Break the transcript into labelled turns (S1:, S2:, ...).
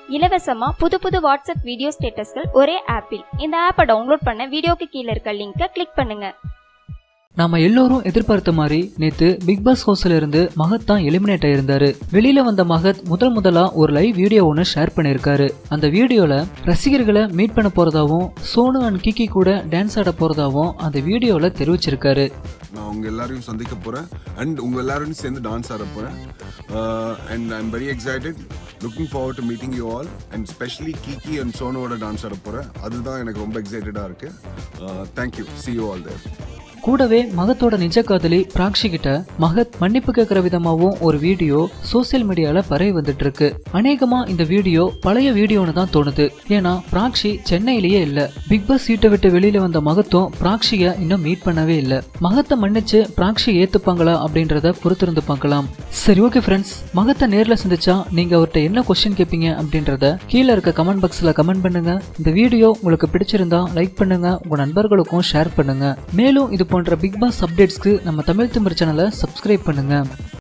S1: இலவசமா புது WhatsApp video ஸ்டேட்டஸ்கள் ஒரே ஆப்பில். இந்த ஆப்பை டவுன்லோட் பண்ண வீடியோக்கு கீழே இருக்க லிங்கை கிளிக் பண்ணுங்க.
S2: நாம எல்லோரும் எதிர்பார்த்த மாதிரி நேத்து பிக் பாஸ் ஹவுஸ்ல இருந்து மகத் தான் எலிமினேட் ஆயிருந்தாரு. வெளியில வந்த மகத் முதலா ஒரு லைவ் வீடியோ ஒன்னு ஷேர் பண்ணிருக்காரு. அந்த வீடியோல ரசிகர்களை மீட் பண்ண போறதாவும் சோனு அண்ட் கிக்கி கூட டான்ஸ் ஆட போறதாவும் அந்த வீடியோல தெரிவிச்சிருக்காரு.
S3: நான் உங்க எல்லாரையும் சந்திக்க போறேன் அண்ட் உங்க எல்லாரையும் சேர்ந்து டான்ஸ் ஆட போறேன் and I'm very excited, looking forward to meeting you all and especially Kiki and Sonu ஓட டான்ஸ் ஆட போறேன். அதுதான் எனக்கு ரொம்ப எக்ஸைட்டடா இருக்கு. Thank you, see you all there.
S2: கூடவே மகத்தோட நிஜ காதலி பிராக்ஷி கிட்ட மகத் மன்னிப்பு கேட்கிற விதமாவும் ஒரு வீடியோ சோசியல் மீடியால பரவி வந்துட்டு இருக்கு. அநேகமா இந்த வீடியோ பழைய வீடியோன்னு தான் தோணுது. ஏன்னா பிராக்ஷி சென்னையிலேயே இல்ல. பிக் பாஸ் சீட்டை விட்டு வெளியில வந்த மகத்தும் பிராக்ஷிய இன்னும் மீட் பண்ணவே இல்ல. மகத்தை மன்னிச்சு பிராக்ஷி ஏத்துப்பாங்களா அப்படின்றத பொறுத்திருந்து பார்க்கலாம். சரி, ஓகே ஃப்ரெண்ட்ஸ், மகத்தை நேர்ல சந்திச்சா நீங்க அவர்கிட்ட என்ன கொஸ்டின் கேட்பீங்க அப்படின்றத கீழே இருக்க கமெண்ட் பாக்ஸ்ல கமெண்ட் பண்ணுங்க. இந்த வீடியோ உங்களுக்கு பிடிச்சிருந்தா லைக் பண்ணுங்க, உங்க நண்பர்களுக்கும் ஷேர் பண்ணுங்க. மேலும் இது போன்ற பிக் பாஸ் அப்டேட்ஸ்க்கு நம்ம தமிழ் திமிர் சேனலை சப்ஸ்கிரைப் பண்ணுங்க.